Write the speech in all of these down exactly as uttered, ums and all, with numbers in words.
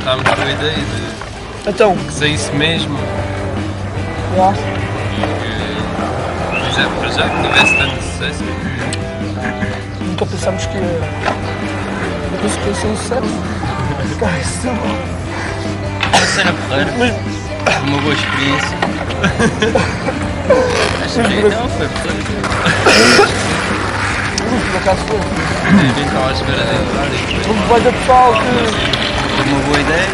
estávamos com a ideia de Então, que saísse mesmo já. e que, já, para já, que tivesse tanto sucesso. Nunca pensámos que ia. Eu penso que ia ser um sucesso. Cara, isso não. Uma cena porreira, Mas. uma boa experiência. Acho que então foi porreiro. Por acaso foi. Ninguém estava à espera de entrar e depois. Houve vai da pessoal que. Uma boa ideia.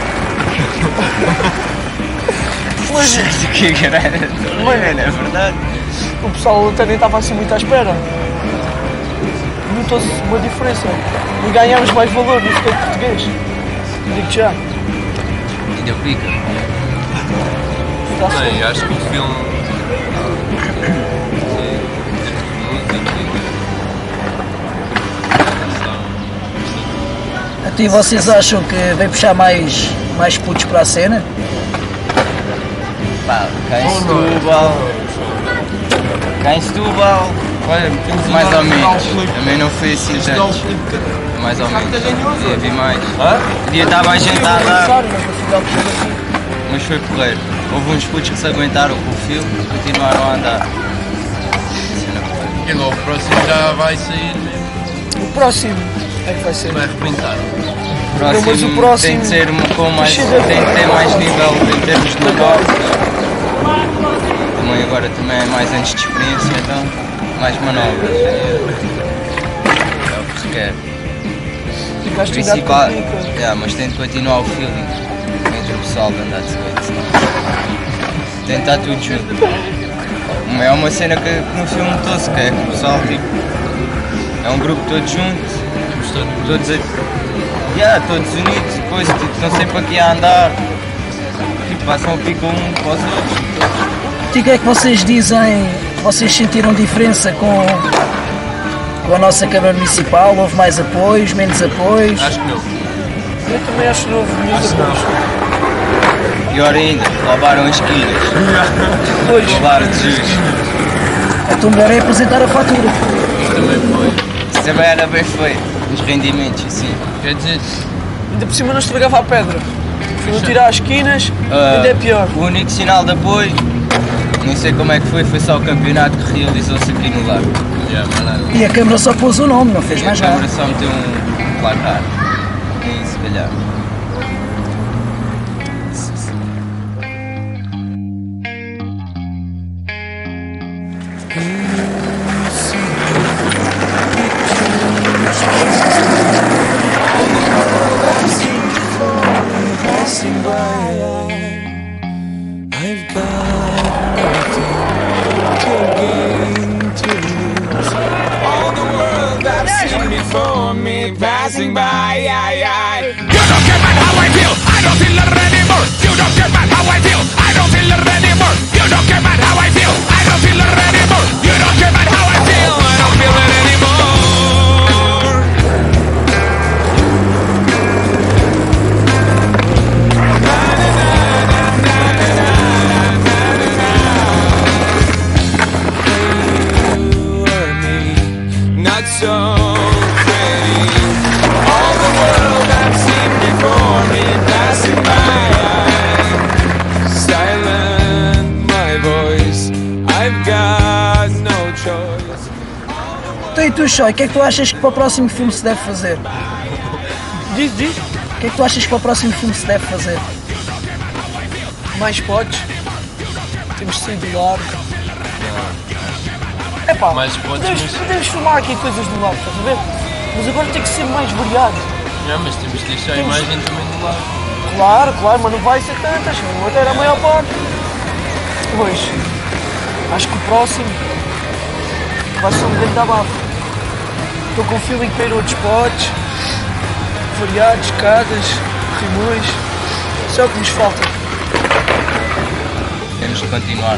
Mas O que é que era? Mano, é verdade. o pessoal até nem estava assim muito à espera. Notou-se uma diferença. E ganhámos mais valor no skate português. Digo já. Ainda pica. Está-se Bem, bem. acho que o filme. Até vocês acham que vem puxar mais, mais putos para a cena? Pá, cá em Setúbal. Cá em Setúbal. Olha, Mais ou menos. Também não foi assim tanto. Mais ou menos. Podia vir mais. Podia estar mais gente a andar. Mas foi porreiro. Houve uns putos que se aguentaram com o fio e continuaram a andar. Cena porreira. E logo o próximo já vai sair mesmo. O próximo é que vai ser. Vai arrebentar. O próximo, mas o próximo- tem de ser com mais, tem Chega- de ter mais nível em termos de manobras. Também agora também é mais anos de experiência, então mais manobras. É o que se quer. Ficaste ainda Principal, com pica. yeah, mas tem de continuar o feeling entre o pessoal de andar de skate. senão Tem de estar tudo junto. É uma cena que no filme todo-se que é que o pessoal tipo, é um grupo todo junto, todos, a- yeah, todos unidos, depois tipo, estão sempre aqui a andar, tipo, passam a pico um para os outros. E o que é que vocês dizem? Vocês sentiram diferença com, com a nossa Câmara Municipal? Houve mais apoios, menos apoios? Acho que não. Eu também acho novo muito apoios. Pior ainda, roubaram as esquinas, Pois. roubaram de juros. Então melhor é apresentar a fatura. Isso também foi. Isso também era bem feito, os rendimentos assim. Quer dizer, Ainda por cima não estragava a pedra. Se não tirar as esquinas, Ah, ainda é pior. O único sinal de apoio, não sei como é que foi, foi só o campeonato que realizou-se aqui no lago. já, mas nada. E a Câmara só pôs o nome, não fez E a mais nada. câmara só meteu um placar. E se calhar. Passing by, I, I. You don't care about how I feel, I don't feel it anymore. You don't care about how I feel, I don't feel it anymore. You don't care about how I feel, I don't feel it anymore. You don't care about how I feel, I don't feel it anymore. You or me, not so. Então e tu, Choi, o que é que tu achas que para o próximo filme se deve fazer? Diz, diz. O que é que tu achas que para o próximo filme se deve fazer? Mais spots. Temos de sair do largo. Epá, Mais spots, podemos, mas- podemos filmar aqui coisas do lado, estás a ver? Mas agora tem que ser mais variado. Não, mas temos de deixar a Temos- imagem também do lado. Claro, claro, mas não vai ser tantas, não até era a maior parte. Pois, acho que o próximo vai ser um grande abafo. Estou com o feeling para ir a outros spots, variados, escadas, rimões. Isso é o que nos falta. Temos de continuar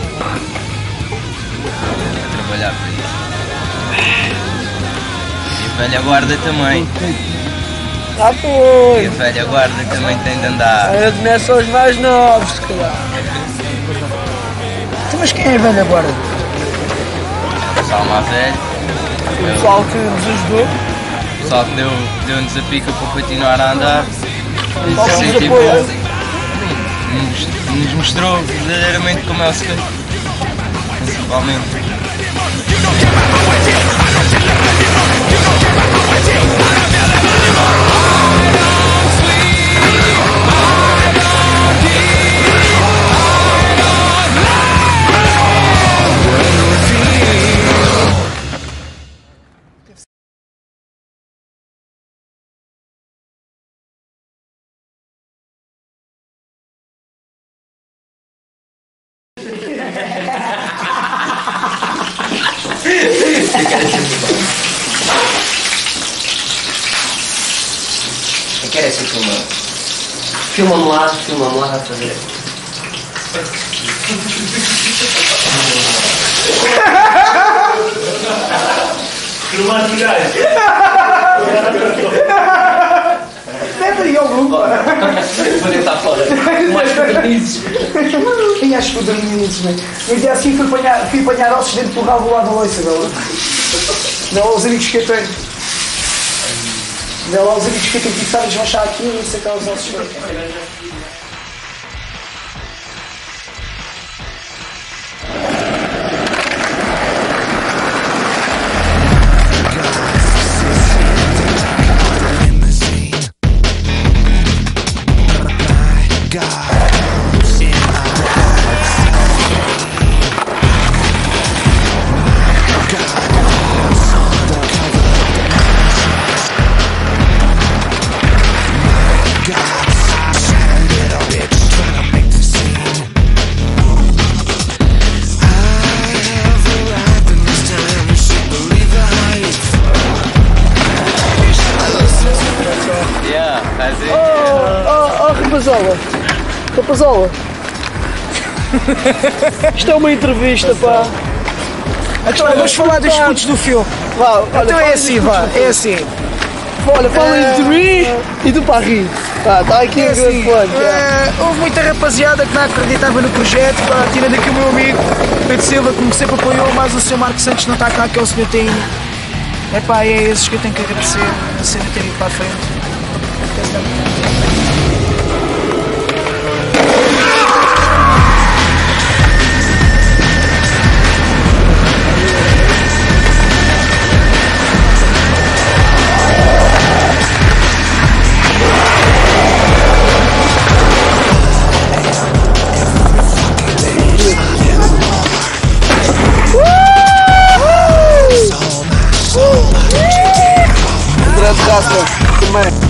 a trabalhar para isso. E a velha guarda também. Ah, E pois! a velha guarda também tem de andar. Eu começo aos mais novos, se calhar. Então, mas quem é a velha guarda? O pessoal mais velho, O pessoal que nos ajudou. o pessoal que deu- deu-nos a pica para continuar a andar. Qual que Sim, nos tipo, apoia? nos, nos mostrou verdadeiramente como é o skate. Principalmente. Eu quero esse filmado. Filma-me lá, filma-me lá a fazer. Leva aí ao grupo. Vou tentar fora. Mais perdizes. E acho que eu dormi nisso, né? No dia assim fui apanhar, fui apanhar ossos dentro do rabo lá da loiça, não. Não, os amigos que eu tenho. Não, os amigos que eu tenho que estar a desmanchar aqui e sacar os ossos dentro. Yeah, faz it. Oh, oh, rapazola. Rapazola. Isto é uma entrevista, pá. Então, vamos falar dos putos do filme. Vá, olha, então é assim, vá, é assim. Olha, fala de mim e do Paris. Tá, tá aqui É o grande assim, plano. eh, houve muita rapaziada que não acreditava no projeto, pá, tirando aqui o meu amigo Pedro Silva, que me sempre apoiou, mas o senhor Marcos Santos não está cá, que é o senhor Tainho. É pá, é esses que eu tenho que agradecer a cena ter ido para a frente. Grande graça também.